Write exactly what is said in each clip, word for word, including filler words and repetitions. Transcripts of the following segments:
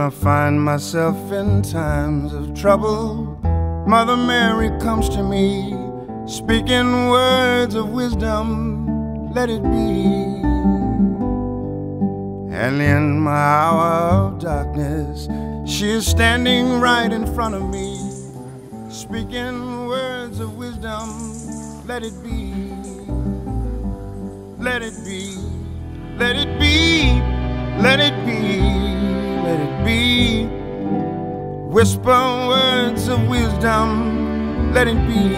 I find myself in times of trouble, Mother Mary comes to me, speaking words of wisdom, let it be. And in my hour of darkness, she is standing right in front of me, speaking words of wisdom, let it be. Let it be, let it be, let it be, let it be. Whisper words of wisdom, let it be.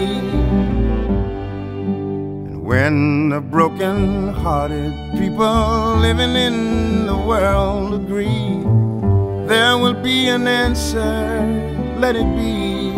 And when the broken-hearted people living in the world agree, there will be an answer, let it be.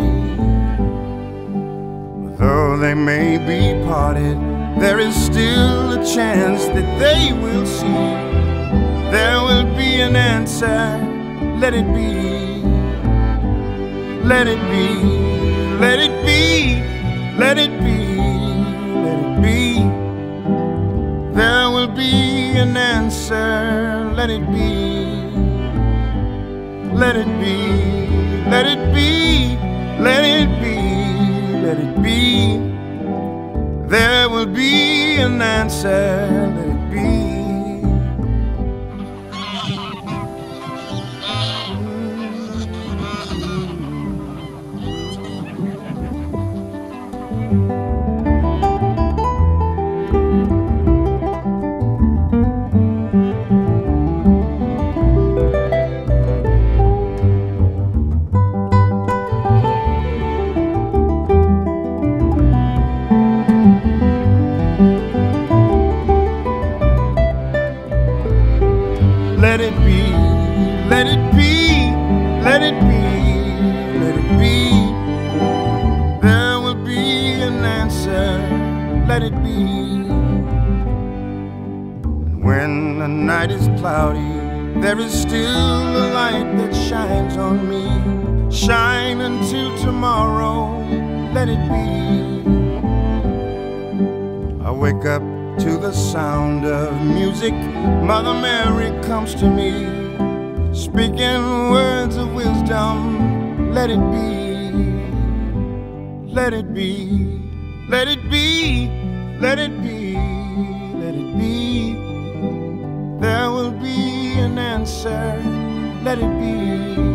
Though they may be parted, there is still a chance that they will see. There will be an answer, let it be. Let it be, let it be, let it be, let it be. There will be an answer, let it be. Let it be, let it be, let it be, let it be. There will be an answer, let it be. Let it be, let it be, let it be, let it be. There will be an answer, let it be. When the night is cloudy, there is still a light that shines on me. Shine until tomorrow, let it be. I wake up to the sound of music, Mother Mary comes to me, speaking words of wisdom, let it be. Let it be, let it be, let it be, let it be. There will be an answer, let it be.